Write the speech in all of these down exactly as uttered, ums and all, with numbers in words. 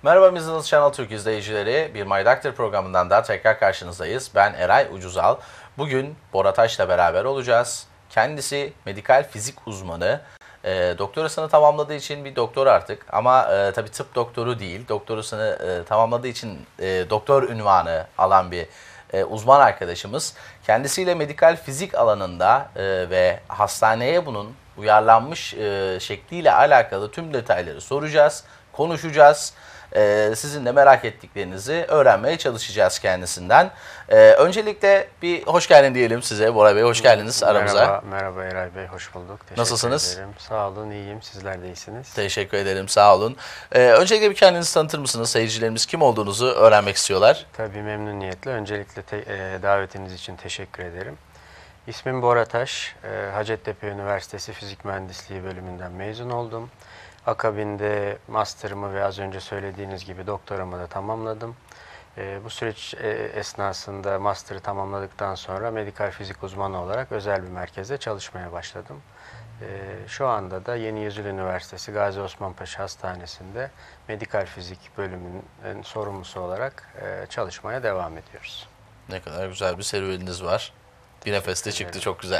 Merhaba Business Channel Türk izleyicileri. Bir My Doctor programından da tekrar karşınızdayız. Ben Eray Ucuzal. Bugün Bora Taş'la beraber olacağız. Kendisi medikal fizik uzmanı. E, doktorasını tamamladığı için bir doktor artık. Ama e, tabii tıp doktoru değil. Doktorasını e, tamamladığı için e, doktor unvanı alan bir e, uzman arkadaşımız. Kendisiyle medikal fizik alanında e, ve hastaneye bunun uyarlanmış e, şekliyle alakalı tüm detayları soracağız, konuşacağız. Ee, sizin de merak ettiklerinizi öğrenmeye çalışacağız kendisinden. Ee, öncelikle bir hoş geldin diyelim size. Bora Bey hoş geldiniz aramıza. Merhaba, merhaba Eray Bey, hoş bulduk. Teşekkür Nasılsınız? ederim. Sağ olun, iyiyim. Sizler de iyisiniz. Teşekkür ederim, sağ olun. Ee, öncelikle bir kendinizi tanıtır mısınız? Seyircilerimiz kim olduğunuzu öğrenmek istiyorlar. Tabii memnuniyetle. Öncelikle te, e, davetiniz için teşekkür ederim. İsmim Bora Taş. E, Hacettepe Üniversitesi Fizik Mühendisliği bölümünden mezun oldum. Akabinde master'ımı ve az önce söylediğiniz gibi doktoramı da tamamladım. E, bu süreç e, esnasında master'ı tamamladıktan sonra medikal fizik uzmanı olarak özel bir merkezde çalışmaya başladım. E, şu anda da Yeni Yüzyıl Üniversitesi Gazi Osman Paşa Hastanesi'nde medikal fizik bölümünün sorumlusu olarak e, çalışmaya devam ediyoruz. Ne kadar güzel bir serüveniniz var. Bir nefeste çıktı, çok güzel.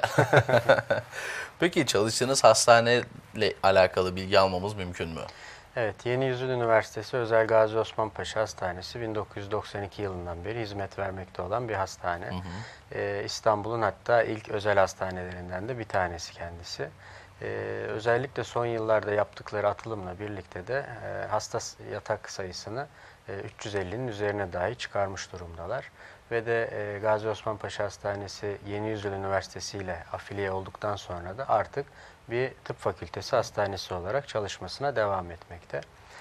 Peki çalıştığınız hastaneyle alakalı bilgi almamız mümkün mü? Evet, Yeni Yüzyıl Üniversitesi Özel Gazi Osman Paşa Hastanesi bin dokuz yüz doksan iki yılından beri hizmet vermekte olan bir hastane. Hı hı. Ee, İstanbul'un hatta ilk özel hastanelerinden de bir tanesi kendisi. Ee, özellikle son yıllarda yaptıkları atılımla birlikte de e, hasta yatak sayısını e, üç yüz ellinin üzerine dahi çıkarmış durumdalar. Ve de e, Gazi Osman Paşa Hastanesi Yeni Yüzyıl Üniversitesi ile afiliye olduktan sonra da artık bir tıp fakültesi hastanesi olarak çalışmasına devam etmekte.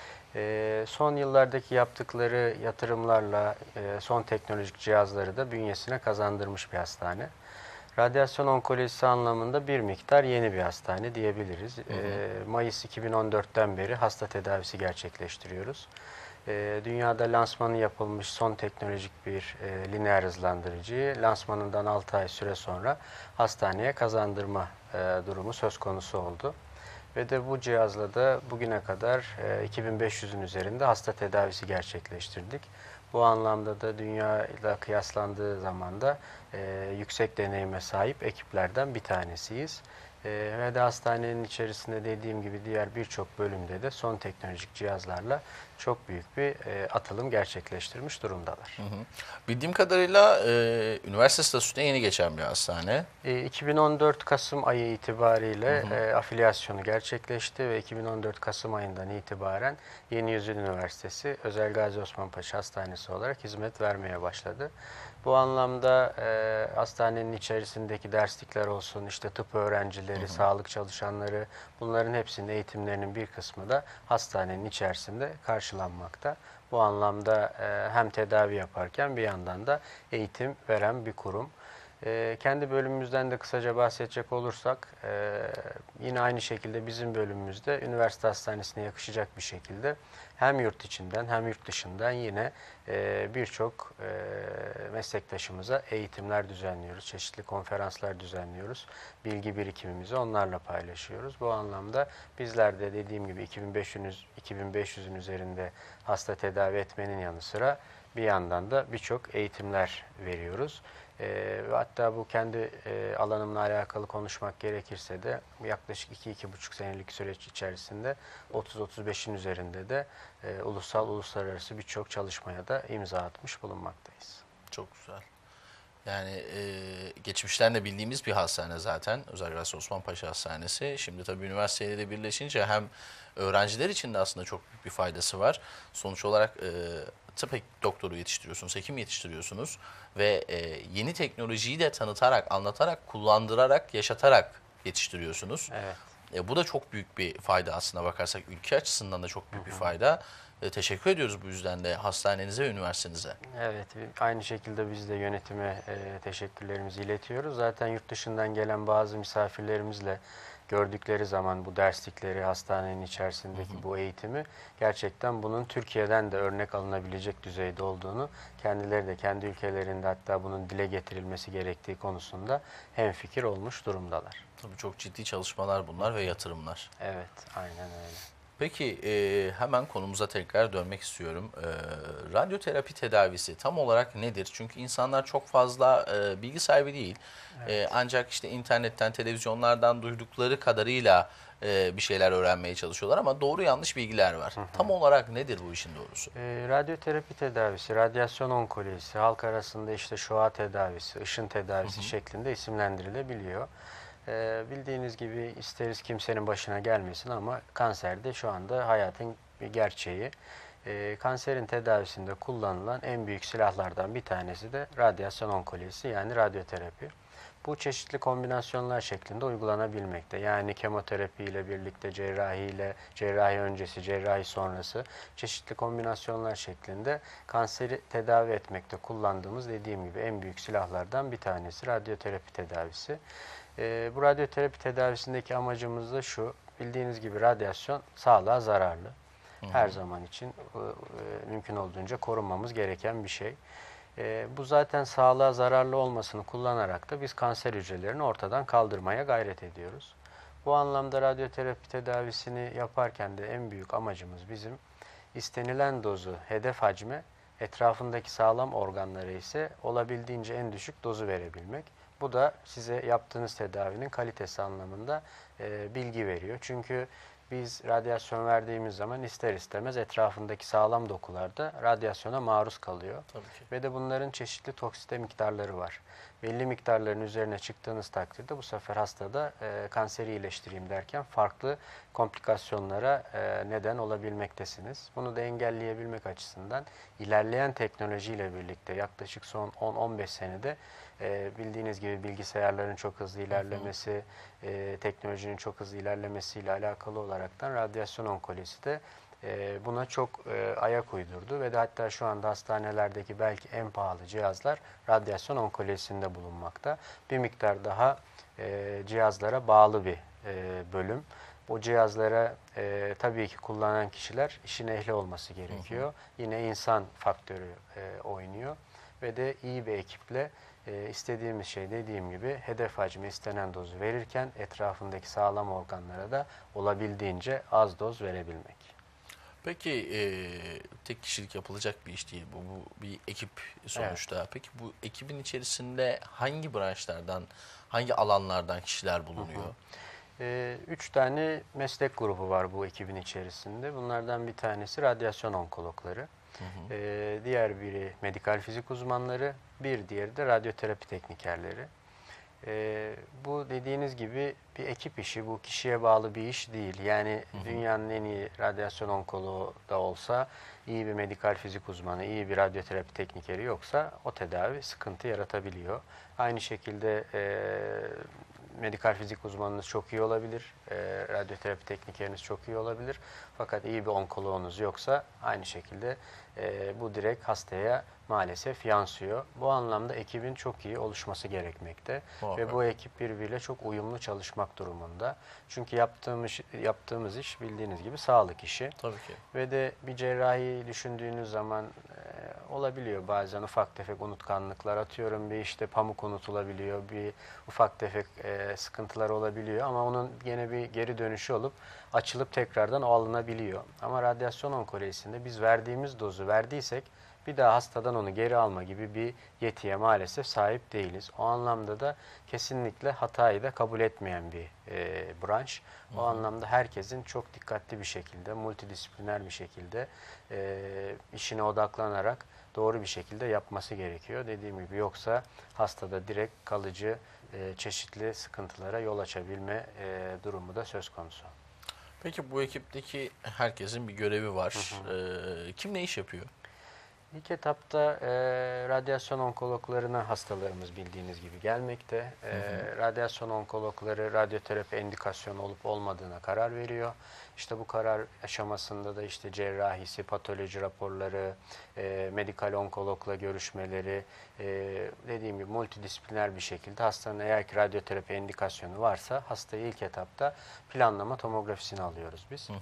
E, son yıllardaki yaptıkları yatırımlarla e, son teknolojik cihazları da bünyesine kazandırmış bir hastane. Radyasyon onkolojisi anlamında bir miktar yeni bir hastane diyebiliriz. Hı hı. E, Mayıs iki bin on dört'ten beri hasta tedavisi gerçekleştiriyoruz. E, dünyada lansmanı yapılmış son teknolojik bir e, lineer hızlandırıcıyı lansmanından altı ay süre sonra hastaneye kazandırma e, durumu söz konusu oldu. Ve de bu cihazla da bugüne kadar e, iki bin beş yüz'ün üzerinde hasta tedavisi gerçekleştirdik. Bu anlamda da dünya ile kıyaslandığı zaman da e, yüksek deneyime sahip ekiplerden bir tanesiyiz. E, ve de hastanenin içerisinde dediğim gibi diğer birçok bölümde de son teknolojik cihazlarla çok büyük bir e, atılım gerçekleştirmiş durumdalar. Hı hı. Bildiğim kadarıyla e, üniversite statüsüne yeni geçen bir hastane. E, iki bin on dört Kasım ayı itibariyle hı hı. E, afiliyasyonu gerçekleşti ve iki bin on dört Kasım ayından itibaren Yeni Yüzyıl Üniversitesi Özel Gazi Osman Paşa Hastanesi olarak hizmet vermeye başladı. Bu anlamda e, hastanenin içerisindeki derslikler olsun, işte tıp öğrencileri, hı hı. sağlık çalışanları, bunların hepsinin eğitimlerinin bir kısmı da hastanenin içerisinde karşılanmakta. Bu anlamda e, hem tedavi yaparken bir yandan da eğitim veren bir kurum. E, kendi bölümümüzden de kısaca bahsedecek olursak, e, yine aynı şekilde bizim bölümümüzde üniversite hastanesine yakışacak bir şekilde hem yurt içinden hem yurt dışından yine e, birçok e, meslektaşımıza eğitimler düzenliyoruz, çeşitli konferanslar düzenliyoruz, bilgi birikimimizi onlarla paylaşıyoruz. Bu anlamda bizler de dediğim gibi iki bin beş yüz'ün üzerinde hasta tedavi etmenin yanı sıra bir yandan da birçok eğitimler veriyoruz. E, hatta bu kendi e, alanımla alakalı konuşmak gerekirse de yaklaşık iki iki buçuk senelik süreç içerisinde otuz otuz beş'in üzerinde de e, ulusal, uluslararası birçok çalışmaya da imza atmış bulunmaktayız. Çok güzel. Yani e, geçmişten de bildiğimiz bir hastane zaten. Özel Gazi Osman Paşa Hastanesi. Şimdi tabii üniversiteyle de birleşince hem öğrenciler için de aslında çok büyük bir faydası var. Sonuç olarak e, tıp doktoru yetiştiriyorsunuz, hekim yetiştiriyorsunuz ve e, yeni teknolojiyi de tanıtarak, anlatarak, kullandırarak, yaşatarak yetiştiriyorsunuz. Evet. E, bu da çok büyük bir fayda aslına bakarsak. Ülke açısından da çok büyük bir fayda. E, teşekkür ediyoruz bu yüzden de hastanenize ve üniversitenize. Evet, aynı şekilde biz de yönetime e, teşekkürlerimizi iletiyoruz. Zaten yurt dışından gelen bazı misafirlerimizle gördükleri zaman bu derslikleri, hastanenin içerisindeki hı hı. bu eğitimi, gerçekten bunun Türkiye'den de örnek alınabilecek düzeyde olduğunu, kendileri de kendi ülkelerinde hatta bunun dile getirilmesi gerektiği konusunda hemfikir olmuş durumdalar. Tabii çok ciddi çalışmalar bunlar ve yatırımlar. Evet, aynen öyle. Peki e, hemen konumuza tekrar dönmek istiyorum. E, radyoterapi tedavisi tam olarak nedir? Çünkü insanlar çok fazla e, bilgi sahibi değil. E, ancak işte internetten, televizyonlardan duydukları kadarıyla e, bir şeyler öğrenmeye çalışıyorlar ama doğru yanlış bilgiler var. Tam olarak nedir bu işin doğrusu? E, radyoterapi tedavisi, radyasyon onkolojisi, halk arasında işte şua tedavisi, ışın tedavisi şeklinde isimlendirilebiliyor. E, bildiğiniz gibi isteriz kimsenin başına gelmesin ama kanser de şu anda hayatın bir gerçeği. E, kanserin tedavisinde kullanılan en büyük silahlardan bir tanesi de radyasyon onkolojisi yani radyoterapi. Bu çeşitli kombinasyonlar şeklinde uygulanabilmekte. Yani kemoterapi ile birlikte cerrahi ile cerrahi öncesi, cerrahi sonrası çeşitli kombinasyonlar şeklinde kanseri tedavi etmekte kullandığımız dediğim gibi en büyük silahlardan bir tanesi radyoterapi tedavisi. Ee, bu radyoterapi tedavisindeki amacımız da şu, bildiğiniz gibi radyasyon sağlığa zararlı. Her zaman için e, e, mümkün olduğunca korunmamız gereken bir şey. E, bu zaten sağlığa zararlı olmasını kullanarak da biz kanser hücrelerini ortadan kaldırmaya gayret ediyoruz. Bu anlamda radyoterapi tedavisini yaparken de en büyük amacımız bizim istenilen dozu, hedef hacme, etrafındaki sağlam organlara ise olabildiğince en düşük dozu verebilmek. Bu da size yaptığınız tedavinin kalitesi anlamında e, bilgi veriyor. Çünkü biz radyasyon verdiğimiz zaman ister istemez etrafındaki sağlam dokularda radyasyona maruz kalıyor. Tabii ki. Ve de bunların çeşitli toksite miktarları var. Belli miktarların üzerine çıktığınız takdirde bu sefer hastada e, kanseri iyileştireyim derken farklı komplikasyonlara e, neden olabilmektesiniz. Bunu da engelleyebilmek açısından ilerleyen teknolojiyle birlikte yaklaşık son on on beş senede e, bildiğiniz gibi bilgisayarların çok hızlı ilerlemesi, e, teknolojinin çok hızlı ilerlemesiyle alakalı olaraktan radyasyon onkolojisi de e, buna çok e, ayak uydurdu ve de hatta şu anda hastanelerdeki belki en pahalı cihazlar radyasyon onkolojisinde bulunmakta. Bir miktar daha e, cihazlara bağlı bir e, bölüm. Bu cihazlara e, tabii ki kullanan kişiler işin ehli olması gerekiyor. Hı hı. Yine insan faktörü e, oynuyor ve de iyi bir ekiple e, istediğimiz şey dediğim gibi hedef hacmi istenen dozu verirken etrafındaki sağlam organlara da olabildiğince az doz verebilmek. Peki e, tek kişilik yapılacak bir iş değil bu, bu bir ekip sonuçta. Evet. Peki bu ekibin içerisinde hangi branşlardan, hangi alanlardan kişiler bulunuyor? Hı hı. E, üç tane meslek grubu var bu ekibin içerisinde. Bunlardan bir tanesi radyasyon onkologları. Hı hı. E, diğer biri medikal fizik uzmanları, bir diğeri de radyoterapi teknikerleri. Ee, bu dediğiniz gibi bir ekip işi, bu kişiye bağlı bir iş değil. Yani hı hı. Dünyanın en iyi radyasyon onkoloğu da olsa, iyi bir medikal fizik uzmanı, iyi bir radyoterapi teknikeri yoksa o tedavi sıkıntı yaratabiliyor. Aynı şekilde e, medikal fizik uzmanınız çok iyi olabilir, e, radyoterapi teknikeriniz çok iyi olabilir. Fakat iyi bir onkoloğunuz yoksa aynı şekilde e, bu direkt hastaya maalesef yansıyor. Bu anlamda ekibin çok iyi oluşması gerekmekte. Muhakkak. Ve bu ekip birbiriyle çok uyumlu çalışmak durumunda. Çünkü yaptığımız, yaptığımız iş bildiğiniz gibi sağlık işi. Tabii ki. Ve de bir cerrahi düşündüğünüz zaman e, olabiliyor bazen ufak tefek unutkanlıklar, atıyorum bir işte pamuk unutulabiliyor, bir ufak tefek e, sıkıntılar olabiliyor ama onun gene bir geri dönüşü olup açılıp tekrardan o alınabiliyor. Ama radyasyon onkolojisinde biz verdiğimiz dozu verdiysek bir daha hastadan onu geri alma gibi bir yetiye maalesef sahip değiliz. O anlamda da kesinlikle hatayı da kabul etmeyen bir e, branş. O hı hı. anlamda herkesin çok dikkatli bir şekilde, multidisipliner bir şekilde e, işine odaklanarak doğru bir şekilde yapması gerekiyor. Dediğim gibi yoksa hastada direkt kalıcı e, çeşitli sıkıntılara yol açabilme e, durumu da söz konusu. Peki bu ekipteki herkesin bir görevi var. Hı hı. E, kim ne iş yapıyor? İlk etapta e, radyasyon onkologlarına hastalarımız bildiğiniz gibi gelmekte. E, hı hı. Radyasyon onkologları radyoterapi endikasyonu olup olmadığına karar veriyor. İşte bu karar aşamasında da işte cerrahisi, patoloji raporları, e, medikal onkologla görüşmeleri, e, dediğim gibi multidisipliner bir şekilde hastanın eğer ki radyoterapi endikasyonu varsa hastayı ilk etapta planlama tomografisini alıyoruz biz. Hı hı.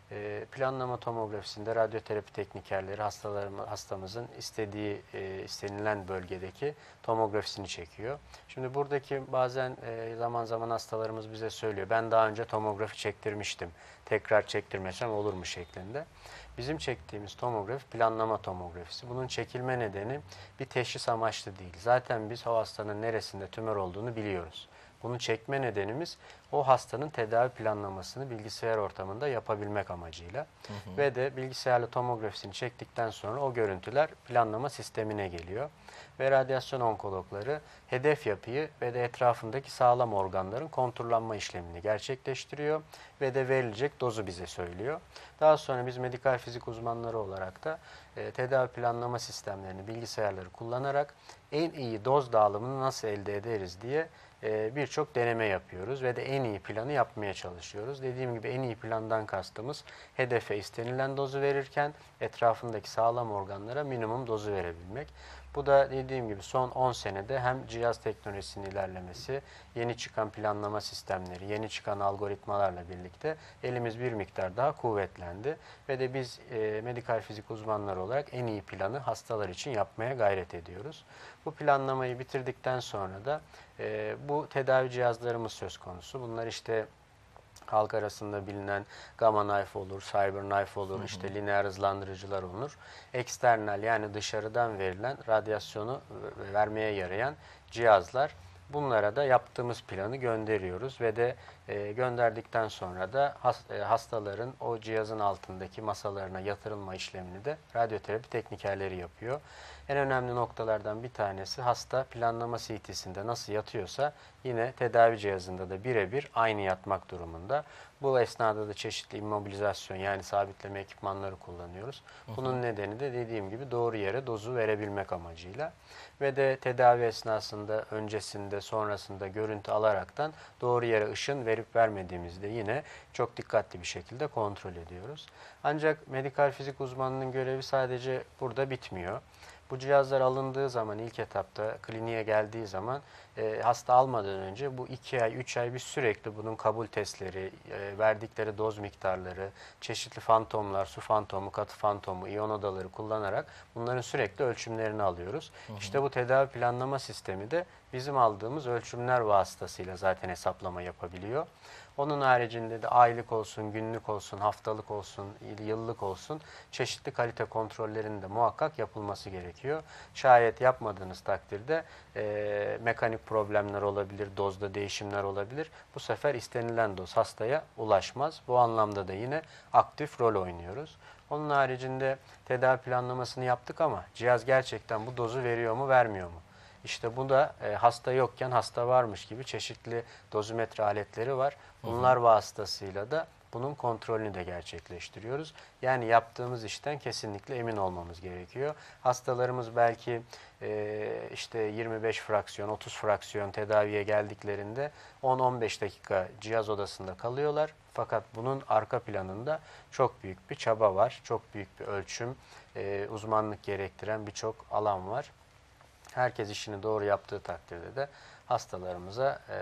E, planlama tomografisinde radyoterapi teknikerleri hastalarımız, hastamızın istediği, e, istenilen bölgedeki tomografisini çekiyor. Şimdi buradaki bazen e, zaman zaman hastalarımız bize söylüyor, ben daha önce tomografi çektirmiştim, tekrar çektirmesem olur mu şeklinde. Bizim çektiğimiz tomografi planlama tomografisi. Bunun çekilme nedeni bir teşhis amaçlı değil. Zaten biz o hastanın neresinde tümör olduğunu biliyoruz. Bunu çekme nedenimiz o hastanın tedavi planlamasını bilgisayar ortamında yapabilmek amacıyla. Hı hı. Ve de bilgisayarlı tomografisini çektikten sonra o görüntüler planlama sistemine geliyor. Ve radyasyon onkologları hedef yapıyı ve de etrafındaki sağlam organların konturlanma işlemini gerçekleştiriyor ve de verilecek dozu bize söylüyor. Daha sonra biz medikal fizik uzmanları olarak da e, tedavi planlama sistemlerini, bilgisayarları kullanarak en iyi doz dağılımını nasıl elde ederiz diye e, birçok deneme yapıyoruz ve de en iyi planı yapmaya çalışıyoruz. Dediğim gibi en iyi plandan kastımız hedefe istenilen dozu verirken etrafındaki sağlam organlara minimum dozu verebilmek. Bu da dediğim gibi son on senede hem cihaz teknolojisinin ilerlemesi, yeni çıkan planlama sistemleri, yeni çıkan algoritmalarla birlikte elimiz bir miktar daha kuvvetlendi. Ve de biz e, medikal fizik uzmanları olarak en iyi planı hastalar için yapmaya gayret ediyoruz. Bu planlamayı bitirdikten sonra da e, bu tedavi cihazlarımız söz konusu. Bunlar işte halk arasında bilinen Gamma Knife olur, Cyber Knife olur, hı hı. işte lineer hızlandırıcılar olur. Eksternal yani dışarıdan verilen radyasyonu vermeye yarayan cihazlar. Bunlara da yaptığımız planı gönderiyoruz ve de e, gönderdikten sonra da has, e, hastaların o cihazın altındaki masalarına yatırılma işlemini de radyoterapi teknikerleri yapıyor. En önemli noktalardan bir tanesi hasta planlama C T'sinde nasıl yatıyorsa yine tedavi cihazında da birebir aynı yatmak durumunda. Bu esnada da çeşitli immobilizasyon yani sabitleme ekipmanları kullanıyoruz. Bunun nedeni de dediğim gibi doğru yere dozu verebilmek amacıyla. Ve de tedavi esnasında, öncesinde, sonrasında görüntü alaraktan doğru yere ışın verip vermediğimizde yine çok dikkatli bir şekilde kontrol ediyoruz. Ancak medikal fizik uzmanının görevi sadece burada bitmiyor. Bu cihazlar alındığı zaman ilk etapta kliniğe geldiği zaman e, hasta almadan önce bu iki ay, üç ay biz sürekli bunun kabul testleri, e, verdikleri doz miktarları, çeşitli fantomlar, su fantomu, katı fantomu, iyon odaları kullanarak bunların sürekli ölçümlerini alıyoruz. Hı hı. İşte bu tedavi planlama sistemi de bizim aldığımız ölçümler vasıtasıyla zaten hesaplama yapabiliyor. Onun haricinde de aylık olsun, günlük olsun, haftalık olsun, yıllık olsun çeşitli kalite kontrollerinin de muhakkak yapılması gerekiyor. Şayet yapmadığınız takdirde e, mekanik problemler olabilir, dozda değişimler olabilir. Bu sefer istenilen doz hastaya ulaşmaz. Bu anlamda da yine aktif rol oynuyoruz. Onun haricinde tedavi planlamasını yaptık ama cihaz gerçekten bu dozu veriyor mu, vermiyor mu? İşte bu da e, hasta yokken hasta varmış gibi çeşitli dozimetre aletleri var. Bunlar vasıtasıyla da bunun kontrolünü de gerçekleştiriyoruz. Yani yaptığımız işten kesinlikle emin olmamız gerekiyor. Hastalarımız belki e, işte yirmi beş fraksiyon, otuz fraksiyon tedaviye geldiklerinde on on beş dakika cihaz odasında kalıyorlar. Fakat bunun arka planında çok büyük bir çaba var. Çok büyük bir ölçüm, e, uzmanlık gerektiren birçok alan var. Herkes işini doğru yaptığı takdirde de hastalarımıza e,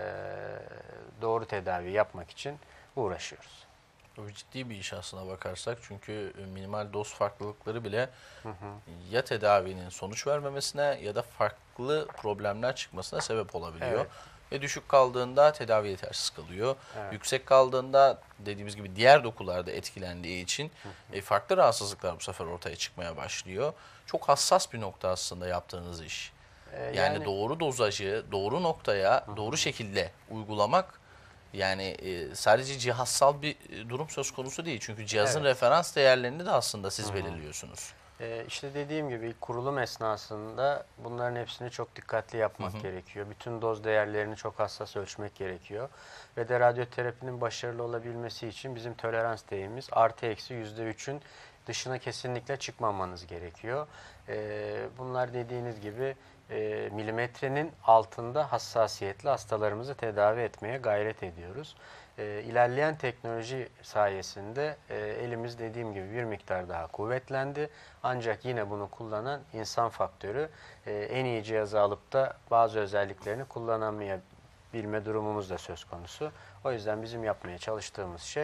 doğru tedavi yapmak için uğraşıyoruz. Bu ciddi bir iş aslına bakarsak çünkü minimal doz farklılıkları bile hı hı. ya tedavinin sonuç vermemesine ya da farklı problemler çıkmasına sebep olabiliyor. Evet. Ve düşük kaldığında tedavi yetersiz kalıyor. Evet. Yüksek kaldığında dediğimiz gibi diğer dokularda etkilendiği için hı hı. E, farklı rahatsızlıklar bu sefer ortaya çıkmaya başlıyor. Çok hassas bir nokta aslında yaptığınız iş. Ee, yani, yani doğru dozajı, doğru noktaya, hı hı. doğru şekilde uygulamak yani e, sadece cihazsal bir durum söz konusu değil. Çünkü cihazın evet. referans değerlerini de aslında siz hı hı. belirliyorsunuz. Ee, işte dediğim gibi kurulum esnasında bunların hepsini çok dikkatli yapmak hı hı. gerekiyor. Bütün doz değerlerini çok hassas ölçmek gerekiyor. Ve de radyoterapinin başarılı olabilmesi için bizim tolerans değerimiz artı eksi yüzde üçün dışına kesinlikle çıkmamanız gerekiyor. Ee, bunlar dediğiniz gibi e, milimetrenin altında hassasiyetli hastalarımızı tedavi etmeye gayret ediyoruz. E, ilerleyen teknoloji sayesinde e, elimiz dediğim gibi bir miktar daha kuvvetlendi. Ancak yine bunu kullanan insan faktörü e, en iyi cihazı alıp da bazı özelliklerini kullanamayabilime durumumuz da söz konusu. O yüzden bizim yapmaya çalıştığımız şey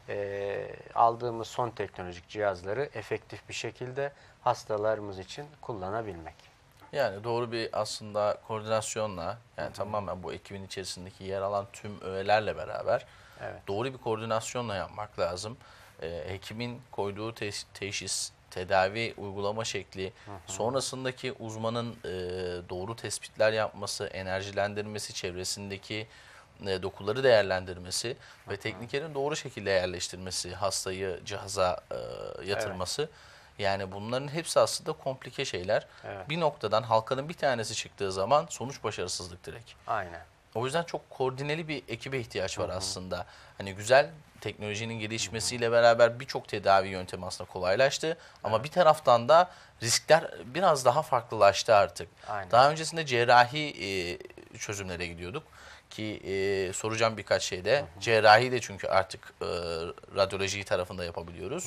e, aldığımız son teknolojik cihazları efektif bir şekilde hastalarımız için kullanabilmek. Yani doğru bir aslında koordinasyonla, yani tamamen bu ekibin içerisindeki yer alan tüm öğelerle beraber Evet. doğru bir koordinasyonla yapmak lazım. Ee, hekimin koyduğu teş- teşhis, tedavi uygulama şekli, sonrasındaki uzmanın e, doğru tespitler yapması, enerjilendirmesi, çevresindeki e, dokuları değerlendirmesi ve teknikerin doğru şekilde yerleştirmesi, hastayı cihaza e, yatırması. Yani bunların hepsi aslında komplike şeyler. Evet. Bir noktadan halkanın bir tanesi çıktığı zaman sonuç başarısızlık direkt. Aynen. O yüzden çok koordineli bir ekibe ihtiyaç var aslında. Hani güzel teknolojinin gelişmesiyle beraber birçok tedavi yöntemi aslında kolaylaştı. Ama bir taraftan da riskler biraz daha farklılaştı artık. Aynen. Daha öncesinde cerrahi e, çözümlere gidiyorduk. Ki e, soracağım birkaç şeyde. Cerrahi de çünkü artık e, radyoloji tarafında yapabiliyoruz.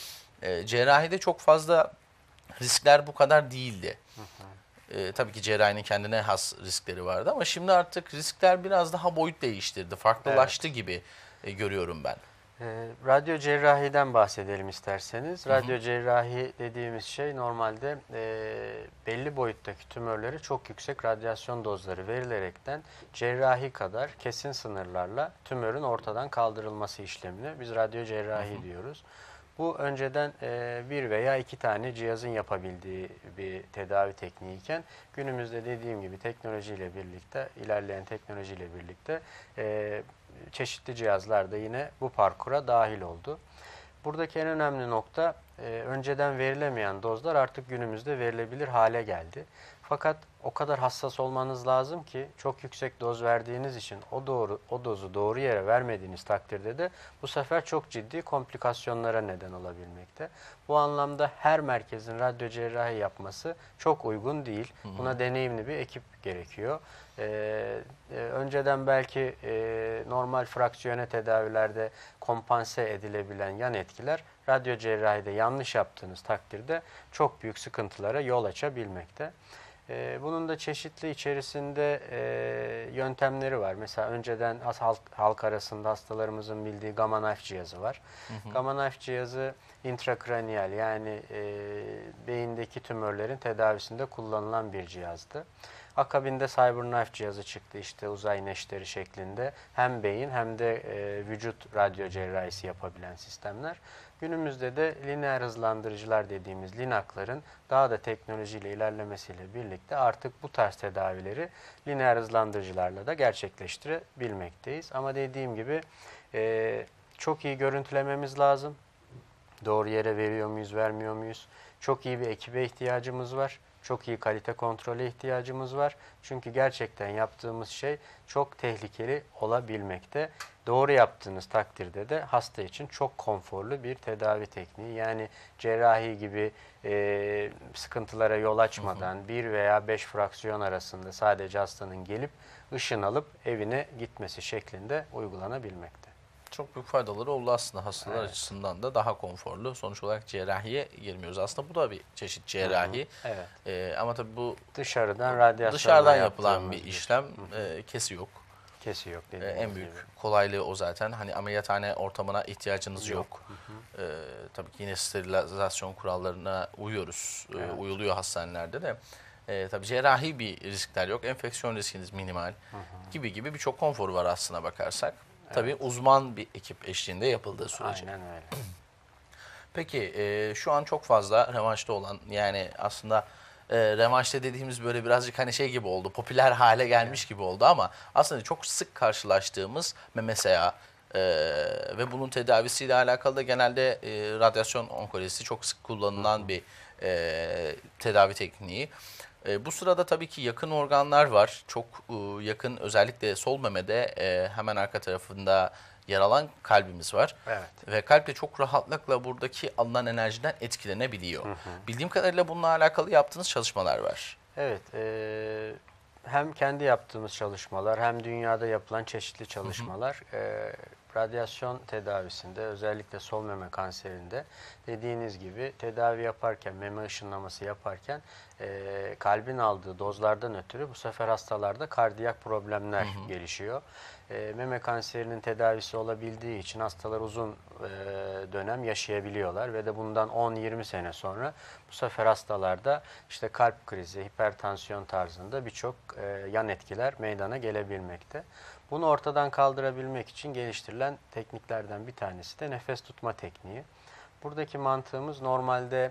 E, cerrahide çok fazla riskler bu kadar değildi. E, tabii ki cerrahinin kendine has riskleri vardı ama şimdi artık riskler biraz daha boyut değiştirdi. Farklılaştı gibi e, görüyorum ben. E, radyo cerrahiden bahsedelim isterseniz. Radyo cerrahi dediğimiz şey normalde e, belli boyuttaki tümörleri çok yüksek radyasyon dozları verilerekten cerrahi kadar kesin sınırlarla tümörün ortadan kaldırılması işlemine biz radyo cerrahi diyoruz. Bu önceden e, bir veya iki tane cihazın yapabildiği bir tedavi tekniğiyken günümüzde dediğim gibi teknolojiyle birlikte, ilerleyen teknolojiyle birlikte e, çeşitli cihazlar da yine bu parkura dahil oldu. Buradaki en önemli nokta e, önceden verilemeyen dozlar artık günümüzde verilebilir hale geldi. Fakat o kadar hassas olmanız lazım ki çok yüksek doz verdiğiniz için o doğru o dozu doğru yere vermediğiniz takdirde de bu sefer çok ciddi komplikasyonlara neden olabilmekte. Bu anlamda her merkezin radyo cerrahi yapması çok uygun değil. Buna deneyimli bir ekip gerekiyor. Ee, e, önceden belki e, normal fraksiyone tedavilerde kompanse edilebilen yan etkiler radyo cerrahide yanlış yaptığınız takdirde çok büyük sıkıntılara yol açabilmekte. Ee, bunun da çeşitli içerisinde e, yöntemleri var. Mesela önceden halk, halk arasında hastalarımızın bildiği Gamma Knife cihazı var. Hı hı. Gamma Knife cihazı intrakraniyal yani e, beyindeki tümörlerin tedavisinde kullanılan bir cihazdı. Akabinde CyberKnife cihazı çıktı işte uzay neşteri şeklinde hem beyin hem de e, vücut radyo cerrahisi yapabilen sistemler. Günümüzde de lineer hızlandırıcılar dediğimiz linakların daha da teknolojiyle ilerlemesiyle birlikte artık bu tarz tedavileri lineer hızlandırıcılarla da gerçekleştirebilmekteyiz. Ama dediğim gibi e, çok iyi görüntülememiz lazım. Doğru yere veriyor muyuz, vermiyor muyuz? Çok iyi bir ekibe ihtiyacımız var. Çok iyi kalite kontrole ihtiyacımız var. Çünkü gerçekten yaptığımız şey çok tehlikeli olabilmekte. Doğru yaptığınız takdirde de hasta için çok konforlu bir tedavi tekniği. Yani cerrahi gibi e, sıkıntılara yol açmadan hı hı. bir veya beş fraksiyon arasında sadece hastanın gelip ışın alıp evine gitmesi şeklinde uygulanabilmekte. Çok büyük faydaları oldu aslında hastalar evet. açısından da daha konforlu. Sonuç olarak cerrahiye girmiyoruz. Aslında bu da bir çeşit cerrahi. Hı hı. Evet. Ee, ama tabii bu dışarıdan radyasyon dışarıdan yapılan bir işlem. Hı hı. E, kesi yok. Kesi yok. Ee, en büyük gibi. kolaylığı o zaten. Hani ameliyathane ortamına ihtiyacınız yok. yok. Hı hı. Ee, tabii ki yine sterilizasyon kurallarına uyuyoruz. Evet. Ee, uyuluyor hastanelerde de. Ee, tabii cerrahi bir riskler yok. Enfeksiyon riskiniz minimal. Hı hı. Gibi gibi birçok konforu var aslına bakarsak. Tabii evet. uzman bir ekip eşliğinde yapıldığı sürece. Aynen öyle. Peki e, şu an çok fazla revanşta olan yani aslında e, revanşta dediğimiz böyle birazcık hani şey gibi oldu. Popüler hale gelmiş evet. gibi oldu ama aslında çok sık karşılaştığımız M M S A e, ve bunun tedavisiyle alakalı da genelde e, radyasyon onkolojisi çok sık kullanılan Hı -hı. bir e, tedavi tekniği. E, bu sırada tabii ki yakın organlar var. Çok e, yakın özellikle sol memede e, hemen arka tarafında yer alan kalbimiz var. Evet. Ve kalp de çok rahatlıkla buradaki alınan enerjiden etkilenebiliyor. Hı hı. Bildiğim kadarıyla bununla alakalı yaptığınız çalışmalar var. Evet. E, hem kendi yaptığımız çalışmalar hem dünyada yapılan çeşitli çalışmalar. Hı hı. E, radyasyon tedavisinde, özellikle sol meme kanserinde dediğiniz gibi tedavi yaparken, meme ışınlaması yaparken e, kalbin aldığı dozlardan ötürü bu sefer hastalarda kardiyak problemler hı hı. gelişiyor. E, meme kanserinin tedavisi olabildiği için hastalar uzun e, dönem yaşayabiliyorlar ve de bundan on yirmi sene sonra bu sefer hastalarda işte kalp krizi, hipertansiyon tarzında birçok e, yan etkiler meydana gelebilmekte. Bunu ortadan kaldırabilmek için geliştirilen tekniklerden bir tanesi de nefes tutma tekniği. Buradaki mantığımız normalde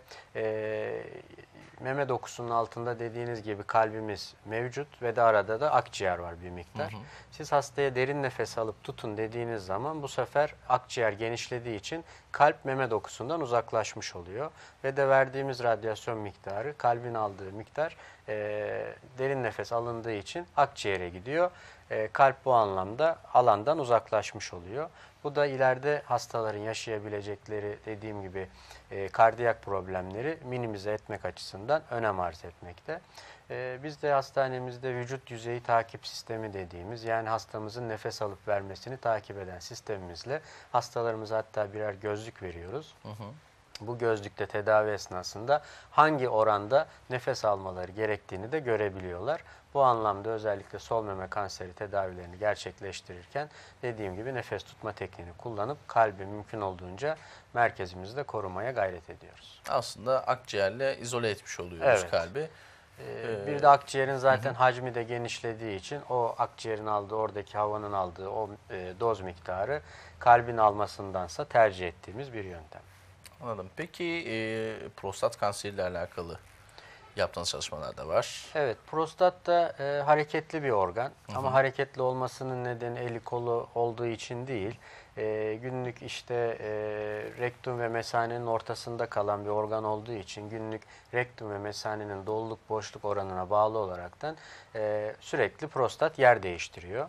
e, meme dokusunun altında dediğiniz gibi kalbimiz mevcut ve de arada da akciğer var bir miktar. Hı hı. Siz hastaya derin nefes alıp tutun dediğiniz zaman bu sefer akciğer genişlediği için kalp meme dokusundan uzaklaşmış oluyor. Ve de verdiğimiz radyasyon miktarı, kalbin aldığı miktar e, derin nefes alındığı için akciğere gidiyor. E, kalp bu anlamda alandan uzaklaşmış oluyor. Bu da ileride hastaların yaşayabilecekleri dediğim gibi e, kardiyak problemleri minimize etmek açısından önem arz etmekte. E, biz de hastanemizde vücut yüzeyi takip sistemi dediğimiz, yani hastamızın nefes alıp vermesini takip eden sistemimizle hastalarımıza hatta birer gözlük veriyoruz. Hı hı. Bu gözlükte tedavi esnasında hangi oranda nefes almaları gerektiğini de görebiliyorlar. Bu anlamda özellikle sol meme kanseri tedavilerini gerçekleştirirken dediğim gibi nefes tutma tekniğini kullanıp kalbi mümkün olduğunca merkezimizde korumaya gayret ediyoruz. Aslında akciğerle izole etmiş oluyoruz evet. kalbi. Ee, bir de akciğerin zaten hı hı. hacmi de genişlediği için o akciğerin aldığı, oradaki havanın aldığı o e, doz miktarı kalbin almasındansa tercih ettiğimiz bir yöntem. Anladım. Peki e, prostat kanseriyle alakalı yaptığınız çalışmalar da var. Evet, prostat da e, hareketli bir organ. Hı hı. Ama hareketli olmasının nedeni eli kolu olduğu için değil. E, günlük işte e, rektum ve mesanenin ortasında kalan bir organ olduğu için günlük rektum ve mesanenin doluluk boşluk oranına bağlı olaraktan e, sürekli prostat yer değiştiriyor.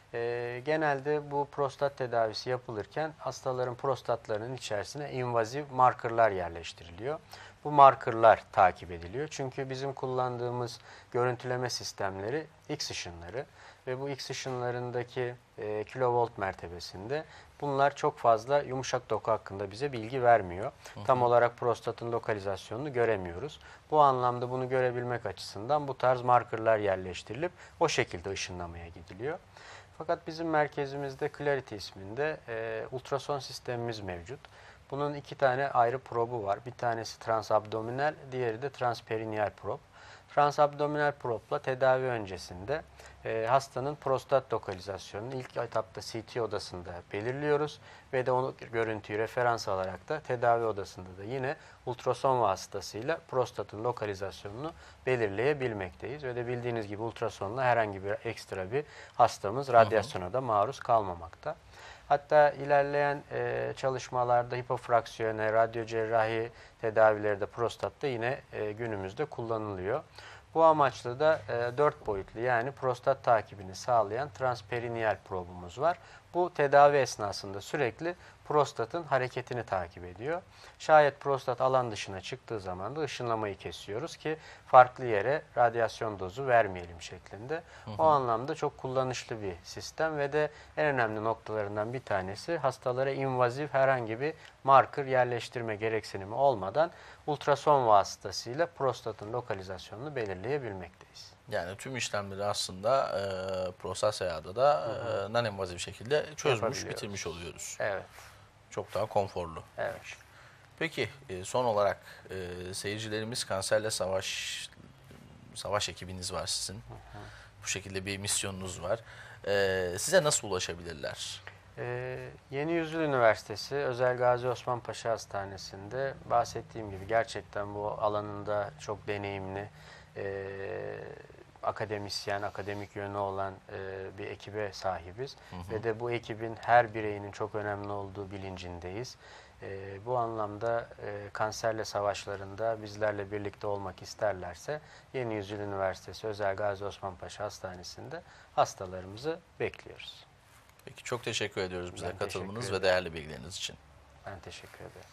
E, genelde bu prostat tedavisi yapılırken hastaların prostatlarının içerisine invaziv markerlar yerleştiriliyor. Bu markerlar takip ediliyor. Çünkü bizim kullandığımız görüntüleme sistemleri X ışınları ve bu X ışınlarındaki e, kilovolt mertebesinde bunlar çok fazla yumuşak doku hakkında bize bilgi vermiyor. Hı hı. Tam olarak prostatın lokalizasyonunu göremiyoruz. Bu anlamda bunu görebilmek açısından bu tarz markerlar yerleştirilip o şekilde ışınlamaya gidiliyor. Fakat bizim merkezimizde Clarity isminde e, ultrason sistemimiz mevcut. Bunun iki tane ayrı probu var. Bir tanesi transabdominal, diğeri de transperineal prob. Transabdominal probla tedavi öncesinde e, hastanın prostat lokalizasyonunu ilk etapta C T odasında belirliyoruz ve de onu görüntüyü referans alarak da tedavi odasında da yine ultrason vasıtasıyla prostatın lokalizasyonunu belirleyebilmekteyiz. Ve de bildiğiniz gibi ultrasonla herhangi bir ekstra bir hastamız radyasyona da maruz kalmamakta. Hatta ilerleyen e, çalışmalarda hipofraksiyone, radyo cerrahi tedavileri de prostatta yine e, günümüzde kullanılıyor. Bu amaçla da e, dört boyutlu yani prostat takibini sağlayan transperineal probumuz var. Bu tedavi esnasında sürekli prostatın hareketini takip ediyor. Şayet prostat alan dışına çıktığı zaman da ışınlamayı kesiyoruz ki farklı yere radyasyon dozu vermeyelim şeklinde. Hı hı. O anlamda çok kullanışlı bir sistem ve de en önemli noktalarından bir tanesi hastalara invazif herhangi bir marker yerleştirme gereksinimi olmadan ultrason vasıtasıyla prostatın lokalizasyonunu belirleyebilmekteyiz. Yani tüm işlemleri aslında e, prostat seyahada da e, non-invazif şekilde çözmüş, bitirmiş oluyoruz. Evet. Çok daha konforlu. Evet. Peki e, son olarak e, seyircilerimiz kanserle savaş savaş ekibiniz var sizin. Hı hı. Bu şekilde bir misyonunuz var. E, size nasıl ulaşabilirler? Ee, Yeni Yüzyıl Üniversitesi Özel Gazi Osman Paşa Hastanesi'nde bahsettiğim gibi gerçekten bu alanında çok deneyimli, e, akademisyen, akademik yönü olan e, bir ekibe sahibiz. Hı hı. Ve de bu ekibin her bireyinin çok önemli olduğu bilincindeyiz. E, bu anlamda e, kanserle savaşlarında bizlerle birlikte olmak isterlerse Yeni Yüzyıl Üniversitesi Özel Gazi Osman Paşa Hastanesi'nde hastalarımızı bekliyoruz. Peki çok teşekkür ediyoruz bize katılımınız ve değerli bilgileriniz için. Ben teşekkür ederim.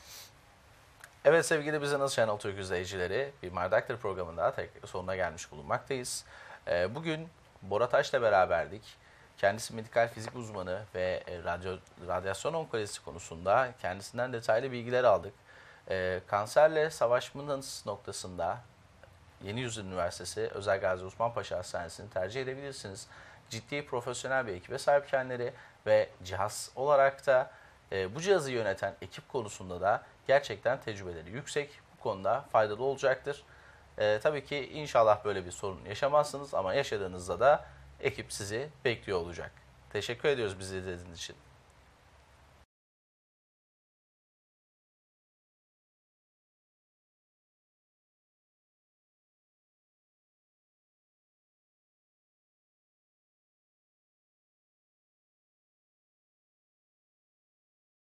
Evet sevgili Business Channel Türk izleyicileri, bir My Doctor programında tekrar sonuna gelmiş bulunmaktayız. Bugün Bora Taş'la beraberdik. Kendisi medikal fizik uzmanı ve e, radyo, radyasyon onkolojisi konusunda kendisinden detaylı bilgiler aldık. E, kanserle savaşmanız noktasında Yeniyüzyıl Üniversitesi Özel Gazi Osman Paşa Hastanesi'ni tercih edebilirsiniz. Ciddi profesyonel bir ekibe sahip kendileri ve cihaz olarak da e, bu cihazı yöneten ekip konusunda da gerçekten tecrübeleri yüksek. Bu konuda faydalı olacaktır. E, tabii ki inşallah böyle bir sorun yaşamazsınız ama yaşadığınızda da ekip sizi bekliyor olacak. Teşekkür ediyoruz bizi izlediğiniz için.